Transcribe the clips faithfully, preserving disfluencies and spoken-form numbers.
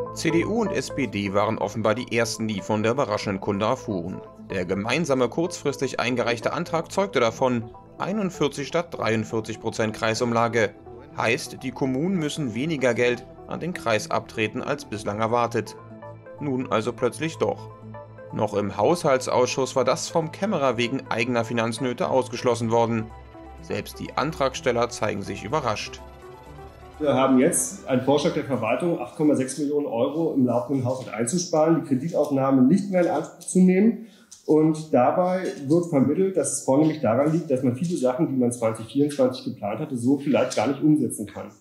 C D U und S P D waren offenbar die ersten, die von der überraschenden Kunde erfuhren. Der gemeinsame kurzfristig eingereichte Antrag zeugte davon, einundvierzig statt dreiundvierzig Prozent Kreisumlage. Heißt, die Kommunen müssen weniger Geld an den Kreis abtreten als bislang erwartet. Nun also plötzlich doch. Noch im Haushaltsausschuss war das vom Kämmerer wegen eigener Finanznöte ausgeschlossen worden. Selbst die Antragsteller zeigen sich überrascht. Wir haben jetzt einen Vorschlag der Verwaltung, acht Komma sechs Millionen Euro im laufenden Haushalt einzusparen, die Kreditaufnahme nicht mehr in Anspruch zu nehmen. Und dabei wird vermittelt, dass es vornehmlich daran liegt, dass man viele Sachen, die man zwanzig vierundzwanzig geplant hatte, so vielleicht gar nicht umsetzen kann.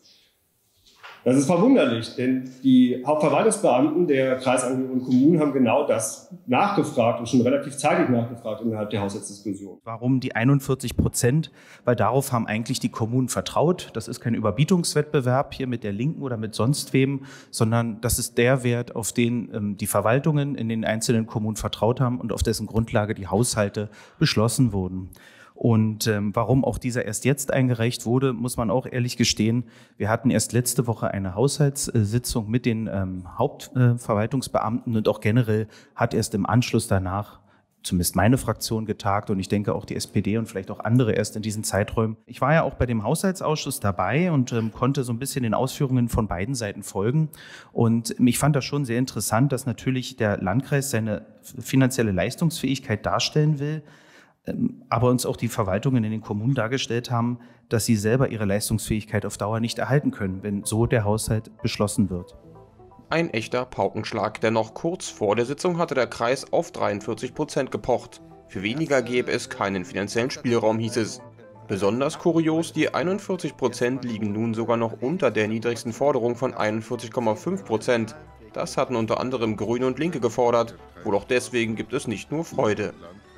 Das ist verwunderlich, denn die Hauptverwaltungsbeamten der Kreisangehörigen Kommunen haben genau das nachgefragt und schon relativ zeitig nachgefragt innerhalb der Haushaltsdiskussion. Warum die einundvierzig Prozent? Weil darauf haben eigentlich die Kommunen vertraut. Das ist kein Überbietungswettbewerb hier mit der Linken oder mit sonst wem, sondern das ist der Wert, auf den ähm, die Verwaltungen in den einzelnen Kommunen vertraut haben und auf dessen Grundlage die Haushalte beschlossen wurden. Und ähm, warum auch dieser erst jetzt eingereicht wurde, muss man auch ehrlich gestehen. Wir hatten erst letzte Woche eine Haushaltssitzung mit den ähm, Hauptverwaltungsbeamten und auch generell hat erst im Anschluss danach zumindest meine Fraktion getagt und ich denke auch die S P D und vielleicht auch andere erst in diesen Zeiträumen. Ich war ja auch bei dem Haushaltsausschuss dabei und ähm, konnte so ein bisschen den Ausführungen von beiden Seiten folgen. Und ich fand das schon sehr interessant, dass natürlich der Landkreis seine finanzielle Leistungsfähigkeit darstellen will, aber uns auch die Verwaltungen in den Kommunen dargestellt haben, dass sie selber ihre Leistungsfähigkeit auf Dauer nicht erhalten können, wenn so der Haushalt beschlossen wird. Ein echter Paukenschlag, denn noch kurz vor der Sitzung hatte der Kreis auf dreiundvierzig Prozent gepocht. Für weniger gäbe es keinen finanziellen Spielraum, hieß es. Besonders kurios, die einundvierzig Prozent liegen nun sogar noch unter der niedrigsten Forderung von einundvierzig Komma fünf Prozent. Das hatten unter anderem Grüne und Linke gefordert. Wohl auch deswegen gibt es nicht nur Freude.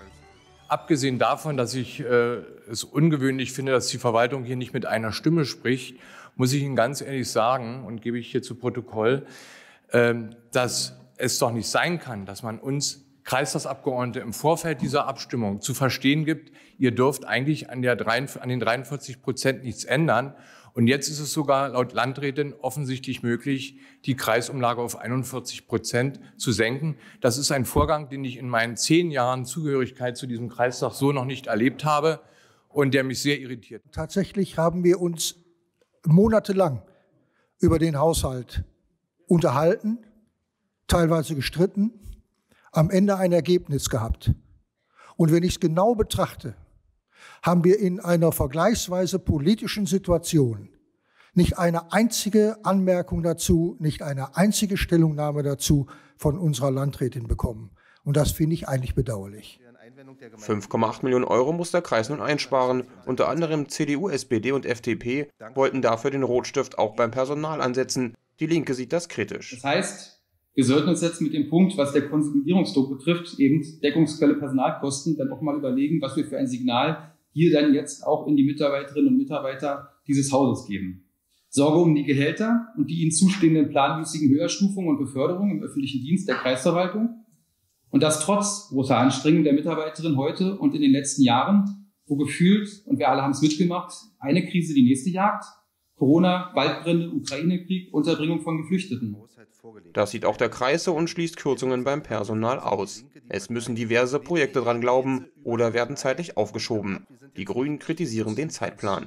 Abgesehen davon, dass ich äh, es ungewöhnlich finde, dass die Verwaltung hier nicht mit einer Stimme spricht, muss ich Ihnen ganz ehrlich sagen und gebe ich hier zu Protokoll, äh, dass es doch nicht sein kann, dass man uns Kreistagsabgeordnete im Vorfeld dieser Abstimmung zu verstehen gibt, ihr dürft eigentlich an, der, an den dreiundvierzig Prozent nichts ändern. Und jetzt ist es sogar laut Landrätin offensichtlich möglich, die Kreisumlage auf einundvierzig Prozent zu senken. Das ist ein Vorgang, den ich in meinen zehn Jahren Zugehörigkeit zu diesem Kreistag so noch nicht erlebt habe und der mich sehr irritiert. Tatsächlich haben wir uns monatelang über den Haushalt unterhalten, teilweise gestritten, am Ende ein Ergebnis gehabt. Und wenn ich es genau betrachte, haben wir in einer vergleichsweise politischen Situation nicht eine einzige Anmerkung dazu, nicht eine einzige Stellungnahme dazu von unserer Landrätin bekommen. Und das finde ich eigentlich bedauerlich. fünf Komma acht Millionen Euro muss der Kreis nun einsparen. Unter anderem C D U, S P D und F D P wollten dafür den Rotstift auch beim Personal ansetzen. Die Linke sieht das kritisch. Das heißt, wir sollten uns jetzt mit dem Punkt, was der Konsolidierungsdruck betrifft, eben Deckungsquelle Personalkosten, dann auch mal überlegen, was wir für ein Signal hier dann jetzt auch in die Mitarbeiterinnen und Mitarbeiter dieses Hauses geben. Sorge um die Gehälter und die ihnen zustehenden planmäßigen Höherstufungen und Beförderungen im öffentlichen Dienst der Kreisverwaltung. Und das trotz großer Anstrengungen der Mitarbeiterinnen heute und in den letzten Jahren, wo gefühlt, und wir alle haben es mitgemacht, eine Krise die nächste jagt. Corona, Waldbrände, Ukraine-Krieg, Unterbringung von Geflüchteten. Das sieht auch der Kreis so und schließt Kürzungen beim Personal aus. Es müssen diverse Projekte dran glauben oder werden zeitlich aufgeschoben. Die Grünen kritisieren den Zeitplan.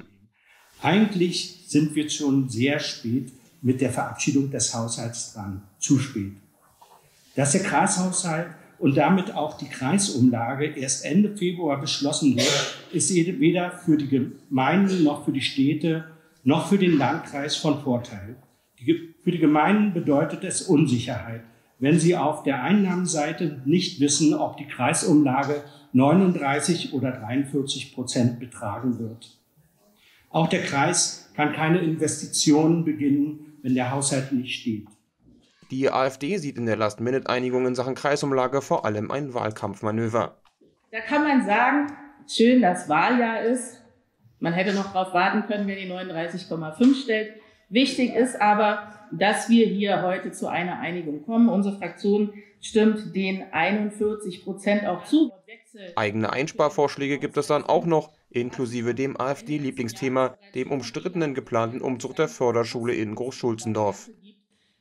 Eigentlich sind wir schon sehr spät mit der Verabschiedung des Haushalts dran. Zu spät. Dass der Kreishaushalt und damit auch die Kreisumlage erst Ende Februar beschlossen wird, ist weder für die Gemeinden noch für die Städte noch für den Landkreis von Vorteil. Die, für die Gemeinden bedeutet es Unsicherheit, wenn sie auf der Einnahmenseite nicht wissen, ob die Kreisumlage neununddreißig oder dreiundvierzig Prozent betragen wird. Auch der Kreis kann keine Investitionen beginnen, wenn der Haushalt nicht steht. Die AfD sieht in der Last-Minute-Einigung in Sachen Kreisumlage vor allem ein Wahlkampfmanöver. Da kann man sagen, schön, dass Wahljahr ist. Man hätte noch darauf warten können, wer die neununddreißig Komma fünf stellt. Wichtig ist aber, dass wir hier heute zu einer Einigung kommen. Unsere Fraktion stimmt den einundvierzig Prozent auch zu. Eigene Einsparvorschläge gibt es dann auch noch, inklusive dem AfD-Lieblingsthema, dem umstrittenen geplanten Umzug der Förderschule in Großschulzendorf.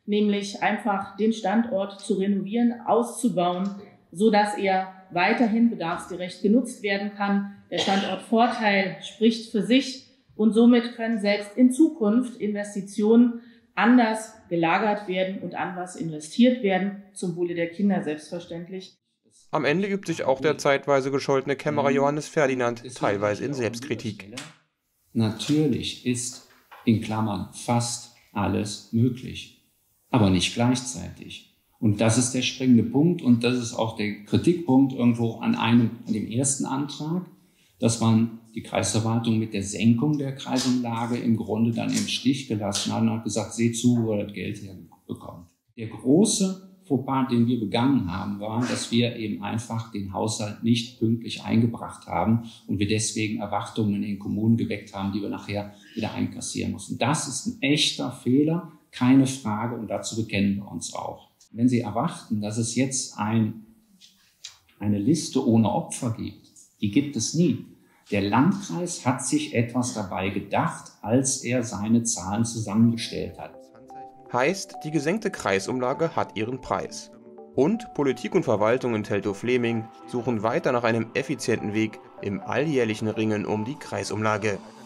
nämlich einfach den Standort zu renovieren, auszubauen, so dass er weiterhin bedarfsgerecht genutzt werden kann. Der Standortvorteil spricht für sich und somit können selbst in Zukunft Investitionen anders gelagert werden und anders investiert werden, zum Wohle der Kinder selbstverständlich. Am Ende übt sich auch der zeitweise gescholtene Kämmerer Johannes Ferdinand teilweise in Selbstkritik. Natürlich ist in Klammern fast alles möglich, aber nicht gleichzeitig. Und das ist der springende Punkt und das ist auch der Kritikpunkt irgendwo an einem, an dem ersten Antrag, dass man die Kreisverwaltung mit der Senkung der Kreisumlage im Grunde dann im Stich gelassen hat und hat gesagt, seht zu, wo ihr das Geld herbekommt. Der große Fauxpas, den wir begangen haben, war, dass wir eben einfach den Haushalt nicht pünktlich eingebracht haben und wir deswegen Erwartungen in den Kommunen geweckt haben, die wir nachher wieder einkassieren mussten. Das ist ein echter Fehler, keine Frage, und dazu bekennen wir uns auch. Wenn Sie erwarten, dass es jetzt ein, eine Liste ohne Opfer gibt, die gibt es nie. Der Landkreis hat sich etwas dabei gedacht, als er seine Zahlen zusammengestellt hat. Heißt, die gesenkte Kreisumlage hat ihren Preis. Und Politik und Verwaltung in Teltow-Fleming suchen weiter nach einem effizienten Weg im alljährlichen Ringen um die Kreisumlage.